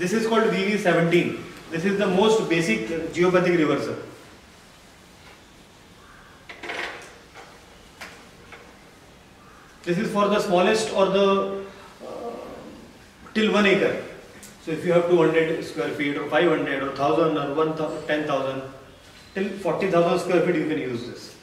This is called VV17. This is the most basic geopathic reverser. This is for the smallest or the till 1 acre. So if you have 200 square feet or 500 or 1000 or 10,000 till 40,000 square feet you can use this.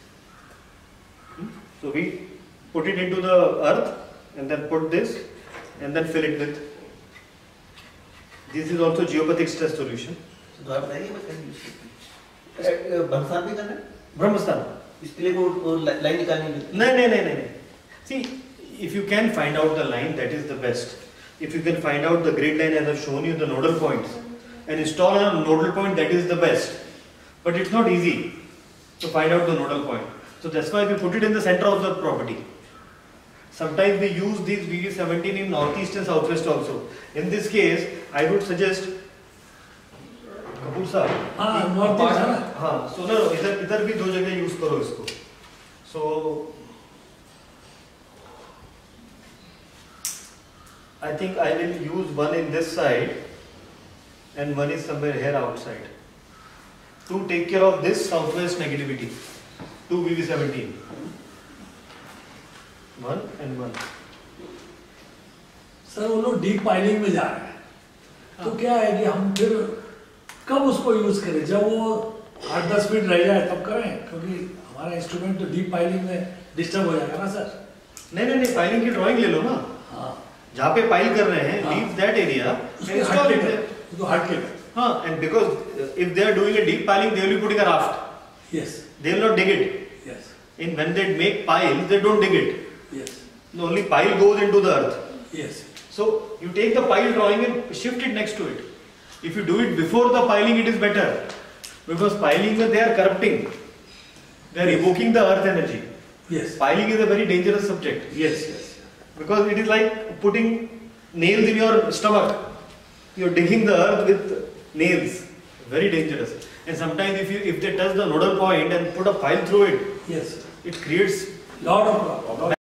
So we put it into the earth and then put this and then fill it with. This is also geopathic stress solution. तो आप बताइए बस कैसे ब्रह्मस्थान भी करना है? ब्रह्मस्थान इसके लिए वो लाइन निकालनी है? नहीं. See, if you can find out the line, that is the best. If you can find out the grid line as I've shown you, the nodal points, and install a nodal point, that is the best. But it's not easy to find out the nodal point. So that's why we put it in the center of the property. Sometimes we use these VV17 in northeast and southwest also. In this case, I would suggest Kapoor साहब, northeast है ना? हाँ, so no, इधर भी 2 जगह use करो इसको. So I think I will use one in this side and one is somewhere here outside to take care of this southwest negativity. 2 VV17. 1 and 1. Sir वो लोग डीप पाइलिंग में जा रहे हैं, तो क्या है कि हम फिर कब उसको यूज करें? जब वो 8-10 फीट रह जाए तब करें, क्योंकि हमारा इंस्ट्रूमेंट तो डीप पाइलिंग में डिस्टर्ब हो जाएगा ना सर? नहीं, पाइलिंग की ड्राइंग ले लो ना. हाँ, जहाँ पे पाइल कर रहे हैं, leave that area. Install it there. तो हट के. हाँ, and because if they are doing a deep piling, they will be putting a raft. Yes. They will not dig it. Yes. In when they make piles, they don't dig it. Yes. The only pile goes into the earth. Yes. So you take the pile drawing and shift it next to it. If you do it before the piling, it is better, because piling they are corrupting. They are evoking the earth energy. Yes. Piling is a very dangerous subject. Yes. Because it is like putting nails in your stomach. You are digging the earth with nails. Very dangerous. And sometimes if they touch the nodal point and put a file through it, Yes. it creates lot of problem.